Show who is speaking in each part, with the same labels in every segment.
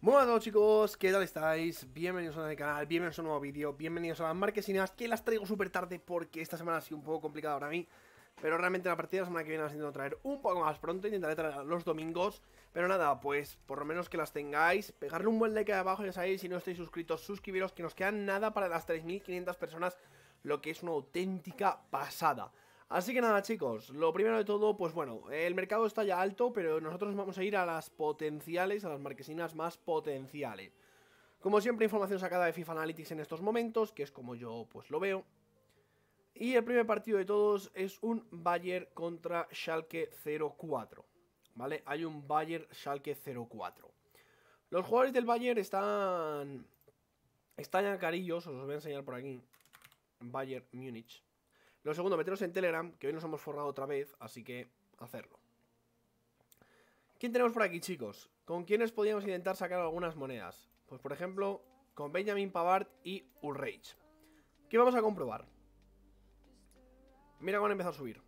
Speaker 1: Muy buenas a todos, chicos, ¿qué tal estáis? Bienvenidos a mi canal, bienvenidos a un nuevo vídeo, bienvenidos a las marquesinas, que las traigo súper tarde porque esta semana ha sido un poco complicada para mí. Pero realmente la partida de la semana que viene las intento traer un poco más pronto, intentaré traer los domingos. Pero nada, pues por lo menos que las tengáis, pegarle un buen like ahí abajo, ya sabéis, si no estáis suscritos, suscribiros, que nos quedan nada para las 3500 personas, lo que es una auténtica pasada. Así que nada, chicos, lo primero de todo, pues bueno, el mercado está ya alto, pero nosotros vamos a ir a las potenciales, a las marquesinas más potenciales. Como siempre, información sacada de FIFA Analytics en estos momentos, que es como yo pues lo veo. Y el primer partido de todos es un Bayern contra Schalke 04, ¿vale? Hay un Bayern Schalke 04. Los jugadores del Bayern están ya carillos, os los voy a enseñar por aquí. Bayern Múnich. Lo segundo, meteros en Telegram, que hoy nos hemos forrado otra vez, así que hacerlo. ¿Quién tenemos por aquí, chicos? ¿Con quiénes podríamos intentar sacar algunas monedas? Pues por ejemplo, con Benjamin Pavard y Ulreich. ¿Qué vamos a comprobar? Mira cómo han empezado a subir.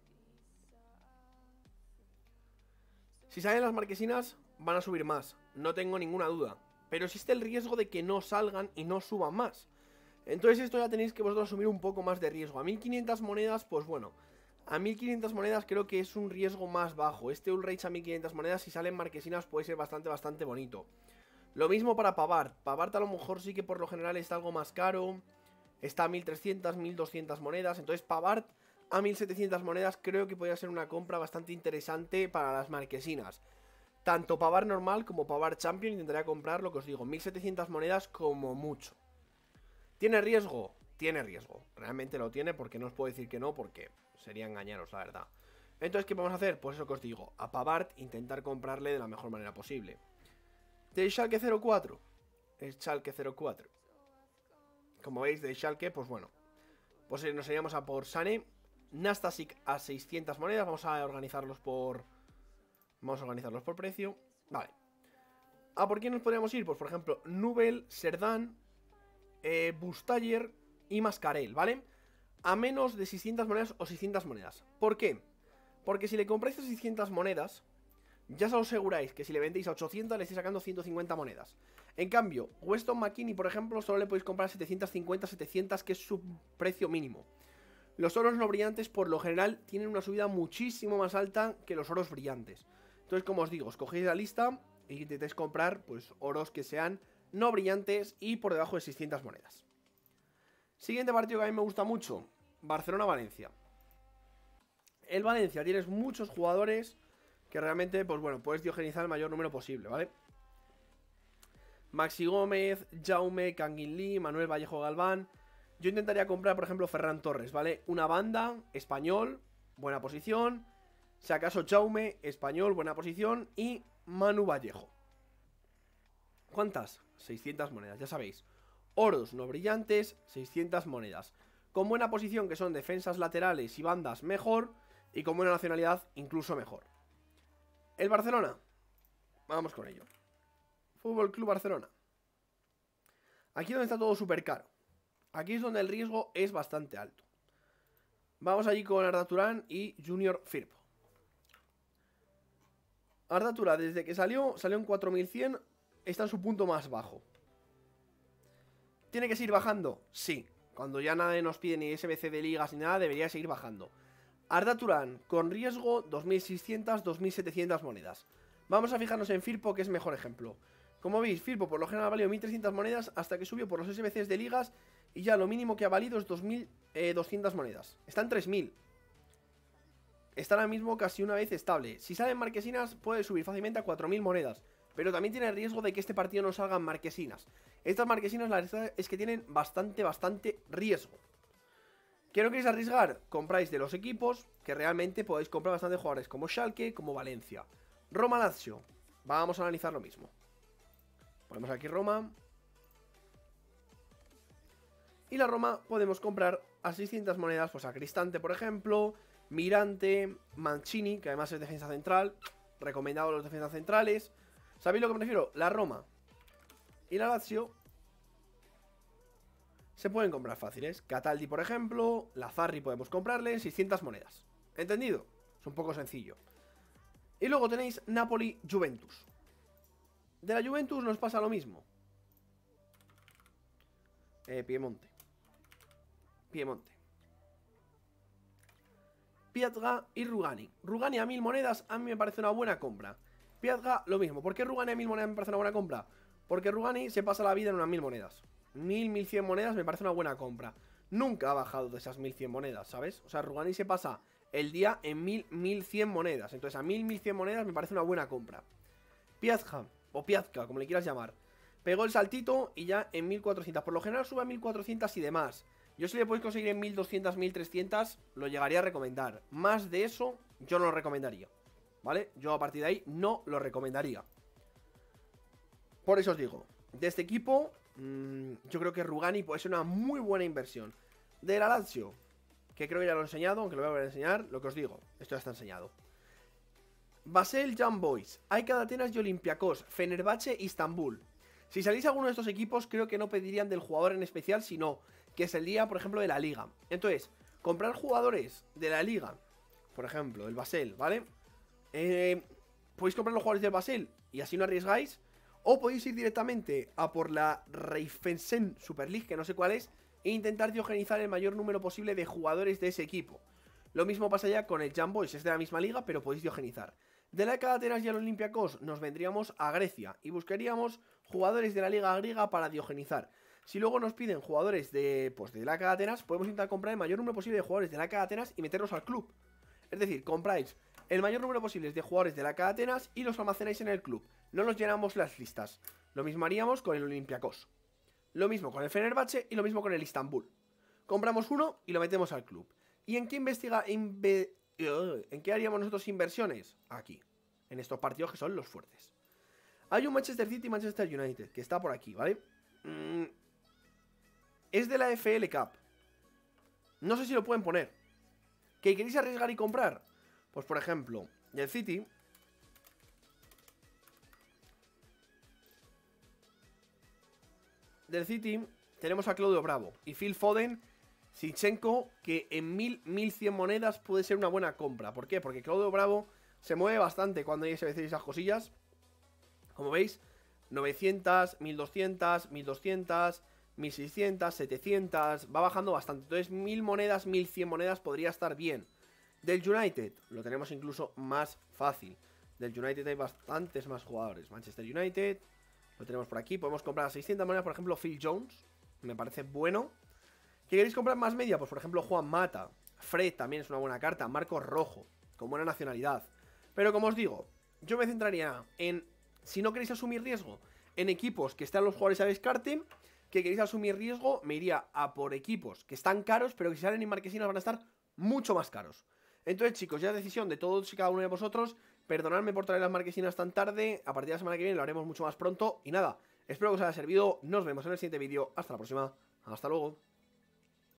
Speaker 1: Si salen las marquesinas, van a subir más, no tengo ninguna duda. Pero existe el riesgo de que no salgan y no suban más. Entonces esto ya tenéis que vosotros asumir un poco más de riesgo. A 1500 monedas, pues bueno, a 1500 monedas creo que es un riesgo más bajo. Este Ulreich a 1500 monedas, si salen marquesinas, puede ser bastante bonito. Lo mismo para Pavard. Pavard a lo mejor sí que por lo general está algo más caro. Está a 1300, 1200 monedas. Entonces Pavard a 1700 monedas creo que podría ser una compra bastante interesante para las marquesinas. Tanto Pavard normal como Pavard Champion intentaría comprar, lo que os digo, 1700 monedas como mucho. ¿Tiene riesgo? Tiene riesgo. Realmente lo tiene, porque no os puedo decir que no, porque sería engañaros, la verdad. Entonces, ¿qué vamos a hacer? Pues eso que os digo, a Pavard intentar comprarle de la mejor manera posible. Del Schalke 04. El Schalke 04. Como veis, de Schalke, pues bueno. Pues nos iríamos a por Sané. Nastasic a 600 monedas. Vamos a organizarlos por... precio. Vale. ¿A por quién nos podríamos ir? Pues por ejemplo, Nubel, Serdán, Bustayer y Mascarell, ¿vale? A menos de 600 monedas o 600 monedas. ¿Por qué? Porque si le compráis a 600 monedas, ya os aseguráis que si le vendéis a 800 le estáis sacando 150 monedas. En cambio, Weston McKennie, por ejemplo, solo le podéis comprar 750, 700, que es su precio mínimo. Los oros no brillantes, por lo general, tienen una subida muchísimo más alta que los oros brillantes. Entonces, como os digo, os cogéis la lista y intentéis comprar, pues, oros que sean no brillantes y por debajo de 600 monedas. Siguiente partido que a mí me gusta mucho, Barcelona-Valencia. El Valencia tienes muchos jugadores que realmente, pues bueno, puedes diogenizar el mayor número posible, ¿vale? Maxi Gómez, Jaume, Kangin Lee, Manuel Vallejo Galván. Yo intentaría comprar, por ejemplo, Ferran Torres, ¿vale? Una banda, español, buena posición. Si acaso Jaume, español, buena posición. Y Manu Vallejo. ¿Cuántas? 600 monedas, ya sabéis. Oros no brillantes, 600 monedas. Con buena posición, que son defensas laterales y bandas, mejor. Y con buena nacionalidad, incluso mejor. El Barcelona. Vamos con ello. Fútbol Club Barcelona. Aquí es donde está todo súper caro. Aquí es donde el riesgo es bastante alto. Vamos allí con Arda Turán y Junior Firpo. Arda Turán, desde que salió en 4100, está en su punto más bajo. ¿Tiene que seguir bajando? Sí. Cuando ya nadie nos pide ni SBC de ligas ni nada, debería seguir bajando. Arda Turán, con riesgo, 2600, 2700 monedas. Vamos a fijarnos en Firpo, que es mejor ejemplo. Como veis, Firpo por lo general valió 1300 monedas hasta que subió por los SBCs de ligas y ya lo mínimo que ha valido es 2200 monedas. Está en 3000. Está ahora mismo casi una vez estable. Si salen marquesinas puede subir fácilmente a 4000 monedas. Pero también tiene el riesgo de que este partido no salgan marquesinas. Estas marquesinas la verdad es que tienen bastante riesgo. ¿Qué no queréis arriesgar? Compráis de los equipos que realmente podéis comprar bastantes jugadores como Schalke, como Valencia. Roma Lazio. Vamos a analizar lo mismo. Ponemos aquí Roma. Y la Roma podemos comprar a 600 monedas, pues a Cristante, por ejemplo, Mirante, Mancini, que además es defensa central. Recomendado los defensas centrales. ¿Sabéis lo que me refiero? La Roma y la Lazio se pueden comprar fáciles. Cataldi, por ejemplo, Lazarri podemos comprarle 600 monedas. ¿Entendido? Es un poco sencillo. Y luego tenéis Napoli-Juventus. De la Juventus nos pasa lo mismo. Piemonte. Piazga y Rugani. Rugani a 1000 monedas a mí me parece una buena compra. Piazga lo mismo. ¿Por qué Rugani a 1000 monedas me parece una buena compra? Porque Rugani se pasa la vida en unas 1000 monedas. 1100 monedas me parece una buena compra. Nunca ha bajado de esas 1100 monedas, ¿sabes? O sea, Rugani se pasa el día en 1100 monedas. Entonces a 1100 monedas me parece una buena compra. Piazga, o Piazga, como le quieras llamar, pegó el saltito y ya en 1400. Por lo general sube a 1400 y demás. Yo si le podéis conseguir en 1200, 1300, lo llegaría a recomendar. Más de eso, yo no lo recomendaría, ¿vale? Yo a partir de ahí no lo recomendaría. Por eso os digo, de este equipo, yo creo que Rugani puede ser una muy buena inversión. De la Lazio, que creo que ya lo he enseñado, aunque lo voy a volver a enseñar, lo que os digo, esto ya está enseñado. Basel, Young Boys, AEK Atenas y Olympiacos, Fenerbahce, Istanbul. Si salís a alguno de estos equipos, creo que no pedirían del jugador en especial, sino que es el día, por ejemplo, de la liga. Entonces, comprar jugadores de la liga, por ejemplo, el Basel, ¿vale? Podéis comprar los jugadores del Basel y así no arriesgáis. O podéis ir directamente a por la Raiffeisen Super League, que no sé cuál es, e intentar diogenizar el mayor número posible de jugadores de ese equipo. Lo mismo pasa ya con el Young Boys, es de la misma liga, pero podéis diogenizar. De la AEK Atenas y el Olympiacos nos vendríamos a Grecia y buscaríamos jugadores de la liga griega para diogenizar. Si luego nos piden jugadores de la AEK Atenas, podemos intentar comprar el mayor número posible de jugadores de la AEK Atenas y meterlos al club. Es decir, compráis el mayor número posible de jugadores de la AEK Atenas y los almacenáis en el club. No nos llenamos las listas. Lo mismo haríamos con el Olympiacos. Lo mismo con el Fenerbahce y lo mismo con el Istanbul. Compramos uno y lo metemos al club. ¿Y en qué ¿en qué haríamos nosotros inversiones? Aquí, en estos partidos que son los fuertes. Hay un Manchester City y Manchester United, que está por aquí, ¿vale? Es de la FL Cup. No sé si lo pueden poner. ¿Que queréis arriesgar y comprar? Pues por ejemplo, del City. Del City tenemos a Claudio Bravo y Phil Foden, Zinchenko, que en 1100 monedas puede ser una buena compra. ¿Por qué? Porque Claudio Bravo se mueve bastante cuando hay esas cosillas. Como veis, 900, 1200, 1200, 1600, 700, va bajando bastante. Entonces 1000 monedas, 1100 monedas podría estar bien. Del United lo tenemos incluso más fácil. Del United hay bastantes más jugadores. Manchester United, lo tenemos por aquí. Podemos comprar a 600 monedas, por ejemplo, Phil Jones. Me parece bueno. ¿Qué queréis comprar más media? Pues por ejemplo Juan Mata. Fred también es una buena carta. Marcos Rojo, con buena nacionalidad. Pero como os digo, yo me centraría en, si no queréis asumir riesgo, en equipos que están los jugadores a descarte. Que queréis asumir riesgo, me iría a por equipos que están caros, pero que si salen en marquesinas van a estar mucho más caros. Entonces, chicos, ya es decisión de todos y cada uno de vosotros. Perdonadme por traer las marquesinas tan tarde. A partir de la semana que viene lo haremos mucho más pronto. Y nada, espero que os haya servido. Nos vemos en el siguiente vídeo. Hasta la próxima. Hasta luego.